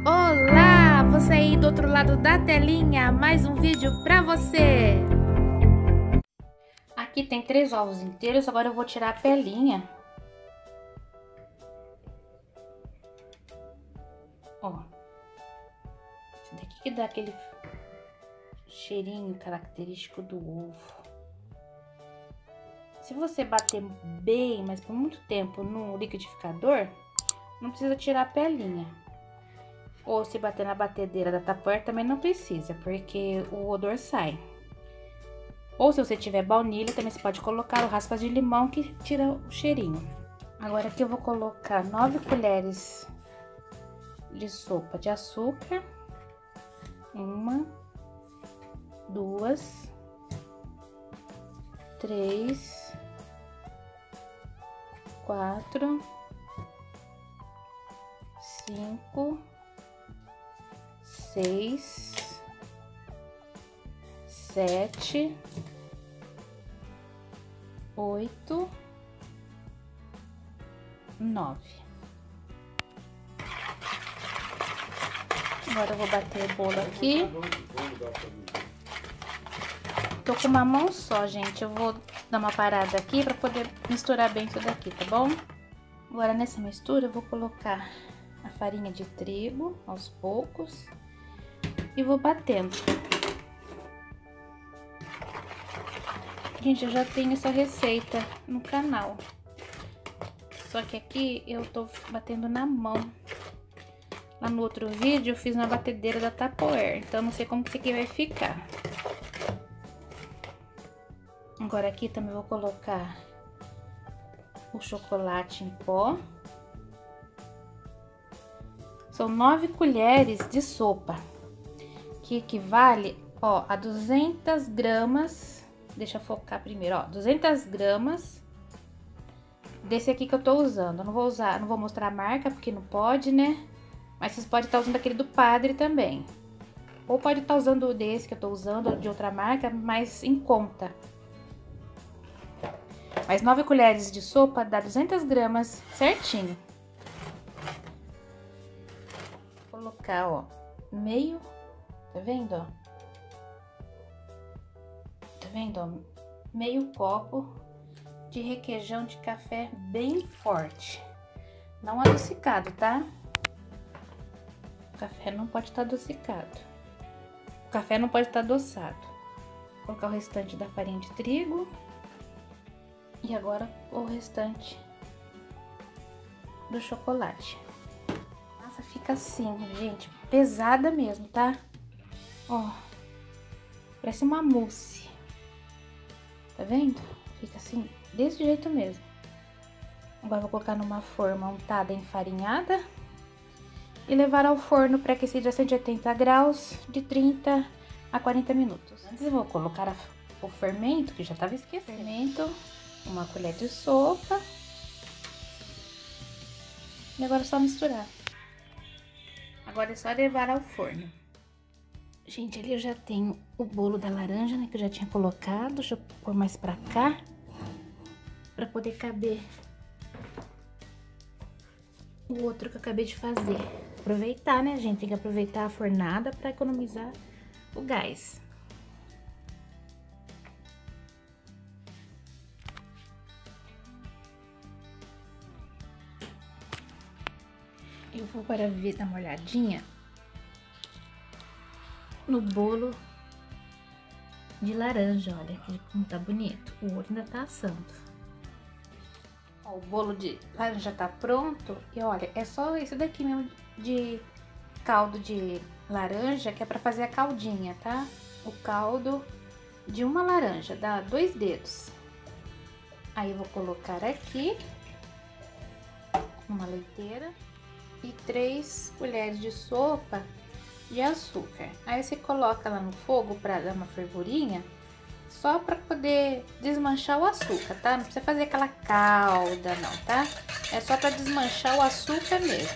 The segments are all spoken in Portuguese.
Olá, você aí do outro lado da telinha, mais um vídeo pra você. Aqui tem 3 ovos inteiros, agora eu vou tirar a pelinha. Ó, esse daqui que dá aquele cheirinho característico do ovo. Se você bater bem, mas por muito tempo no liquidificador, não precisa tirar a pelinha. Ou se bater na batedeira da Tupperware também não precisa, porque o odor sai. Ou se você tiver baunilha, também você pode colocar o raspas de limão que tira o cheirinho. Agora aqui eu vou colocar 9 colheres de sopa de açúcar. 1, 2, 3, 4, 5, 6, 7, 8, 9. Agora eu vou bater o bolo aqui. Tô com uma mão só, gente. Eu vou dar uma parada aqui pra poder misturar bem tudo aqui, tá bom? Agora nessa mistura eu vou colocar a farinha de trigo aos poucos e vou batendo. Gente, eu já tenho essa receita no canal. Só que aqui eu tô batendo na mão. Lá no outro vídeo eu fiz na batedeira da Tupperware, então não sei como que isso aqui vai ficar. Agora aqui também vou colocar o chocolate em pó. São 9 colheres de sopa, que equivale, ó, a 200 gramas. Deixa eu focar primeiro, ó, 200 gramas desse aqui que eu tô usando. Eu não vou usar, não vou mostrar a marca porque não pode, né? Mas vocês podem estar usando aquele do Padre também. Ou pode estar usando desse que eu tô usando, de outra marca, mas em conta. Mas 9 colheres de sopa dá 200 gramas certinho. Vou colocar, ó, meio, tá vendo, ó? Tá vendo, ó? Meio copo de requeijão de café bem forte. Não adocicado, tá? O café não pode estar adocicado. O café não pode estar adoçado. Vou colocar o restante da farinha de trigo. E agora o restante do chocolate. Nossa, fica assim, gente, pesada mesmo, tá? Ó, parece uma mousse. Tá vendo? Fica assim, desse jeito mesmo. Agora vou colocar numa forma untada enfarinhada e levar ao forno pré-aquecido a 180 graus de 30 a 40 minutos. Antes eu vou colocar o fermento, que já tava esquecendo. Fermento, uma colher de sopa. E agora é só misturar. Agora é só levar ao forno. Gente, ali eu já tenho o bolo da laranja, né, que eu já tinha colocado. Deixa eu pôr mais pra cá, pra poder caber o outro que eu acabei de fazer. Aproveitar, né, gente? Tem que aproveitar a fornada pra economizar o gás. Eu vou agora dar uma olhadinha no bolo de laranja, olha como tá bonito. O outro ainda tá assando. Ó, o bolo de laranja tá pronto e olha, é só esse daqui mesmo de caldo de laranja, que é pra fazer a caldinha, tá? O caldo de uma laranja, dá 2 dedos. Aí eu vou colocar aqui uma leiteira e 3 colheres de sopa de açúcar. Aí você coloca lá no fogo pra dar uma fervurinha, só pra poder desmanchar o açúcar, tá? Não precisa fazer aquela calda não, tá? É só pra desmanchar o açúcar mesmo.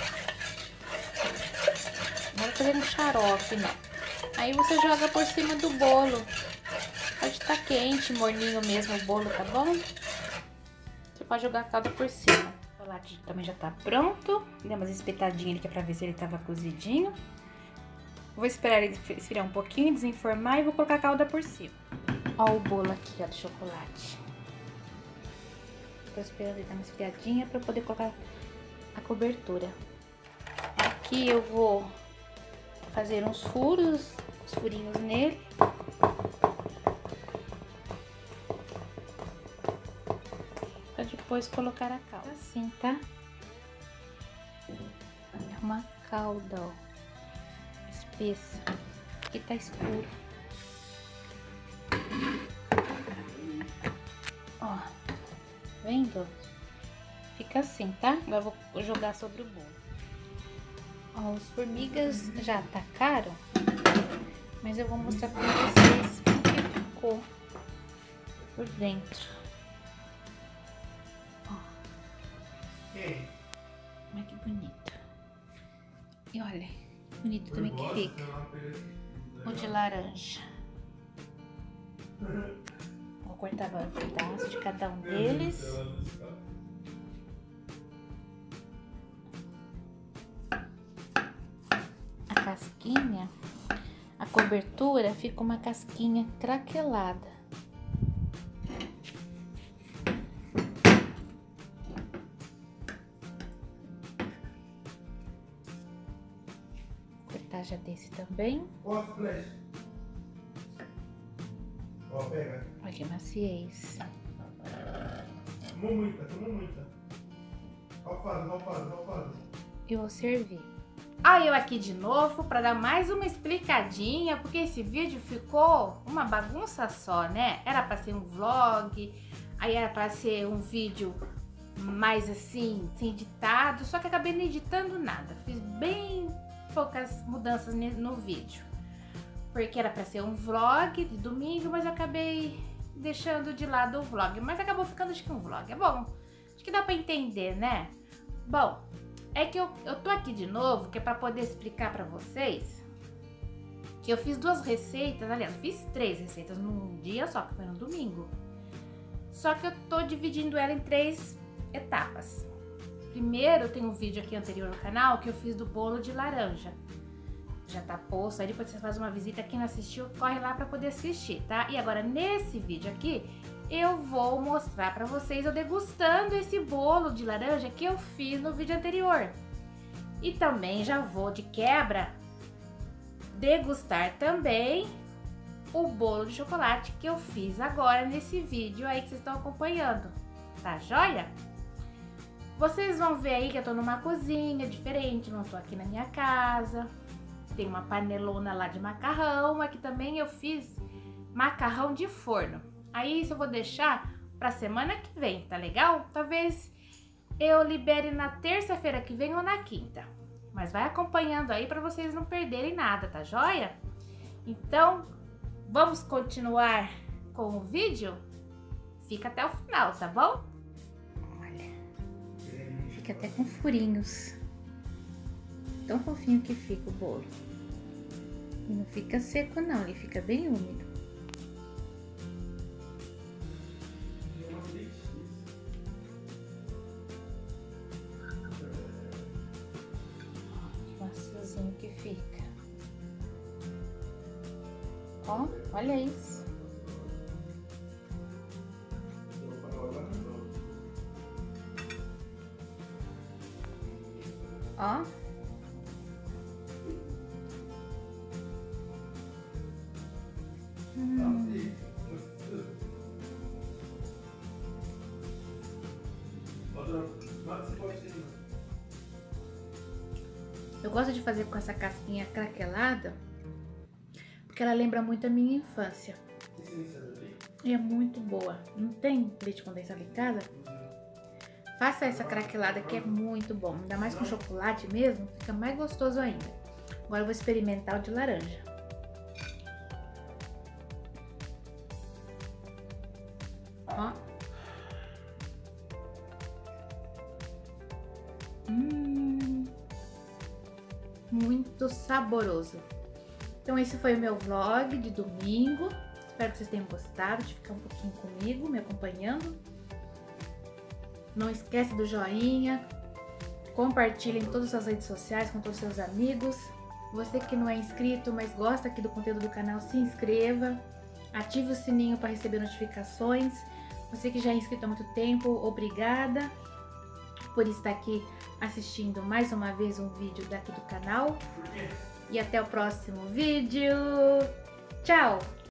Não vou fazer um xarope, não. Aí você joga por cima do bolo. Pode estar quente, morninho mesmo o bolo, tá bom? Você pode jogar a calda por cima. chocolate também já tá pronto. Dei umas espetadinhas ali que é pra ver se ele tava cozidinho. Vou esperar ele esfriar um pouquinho, desenformar e vou colocar a calda por cima. Ó o bolo aqui, ó, do chocolate. Tô esperando ele dar uma esfriadinha pra eu poder colocar a cobertura. Aqui eu vou fazer uns furinhos nele. Pra depois colocar a calda. Assim, tá? É uma calda, ó. Espessa. Aqui tá escuro. Ó. Vendo? Fica assim, tá? Agora eu vou jogar sobre o bolo. Ó, os formigas já atacaram, mas eu vou mostrar pra vocês como que ficou por dentro. Ó. Olha que bonito. E olha, que bonito também que fica. O de laranja. Vou cortar agora um pedaço de cada um deles. A casquinha, a cobertura fica uma casquinha craquelada. Vou cortar já desse também. Ó, pega. Olha que maciez. Tomou muita. Alfada. E vou servir. Aí eu aqui de novo para dar mais uma explicadinha, porque esse vídeo ficou uma bagunça só, né? Era para ser um vlog, aí era para ser um vídeo mais assim, sem editado, só que acabei não editando nada. Fiz bem poucas mudanças no vídeo, porque era para ser um vlog de domingo, mas eu acabei deixando de lado o vlog, mas acabou ficando acho que um vlog. É bom, acho que dá para entender, né? Bom, é que eu tô aqui de novo, que é para poder explicar para vocês que eu fiz 2 receitas, aliás, eu fiz 3 receitas num dia só, que foi no domingo. Só que eu tô dividindo ela em 3 etapas. Primeiro, tem um vídeo aqui anterior no canal que eu fiz do bolo de laranja. Já tá posto, aí depois você faz uma visita, quem não assistiu, corre lá para poder assistir, tá? E agora, nesse vídeo aqui, eu vou mostrar pra vocês eu degustando esse bolo de laranja que eu fiz no vídeo anterior. E também já vou de quebra degustar também o bolo de chocolate que eu fiz agora nesse vídeo aí que vocês estão acompanhando. Tá joia? Vocês vão ver aí que eu tô numa cozinha diferente, não tô aqui na minha casa. Tem uma panelona lá de macarrão, aqui também eu fiz macarrão de forno. Aí isso eu vou deixar pra semana que vem, tá legal? Talvez eu libere na terça-feira que vem ou na quinta. Mas vai acompanhando aí pra vocês não perderem nada, tá joia? Então, vamos continuar com o vídeo? Fica até o final, tá bom? Olha, fica até com furinhos. Tão fofinho que fica o bolo. E não fica seco não, ele fica bem úmido. Que fica. Ó, olha isso. Ó. Eu gosto de fazer com essa casquinha craquelada, porque ela lembra muito a minha infância. E é muito boa. Não tem leite condensado em casa? Faça essa craquelada que é muito bom. Ainda mais com chocolate mesmo, fica mais gostoso ainda. Agora eu vou experimentar o de laranja. Ó. Muito saboroso. Então esse foi o meu vlog de domingo. Espero que vocês tenham gostado de ficar um pouquinho comigo, me acompanhando. Não esquece do joinha. Compartilhe em todas as redes sociais com todos os seus amigos. Você que não é inscrito, mas gosta aqui do conteúdo do canal, se inscreva. Ative o sininho para receber notificações. Você que já é inscrito há muito tempo, obrigada por estar aqui assistindo mais uma vez um vídeo daqui do canal. E até o próximo vídeo. Tchau!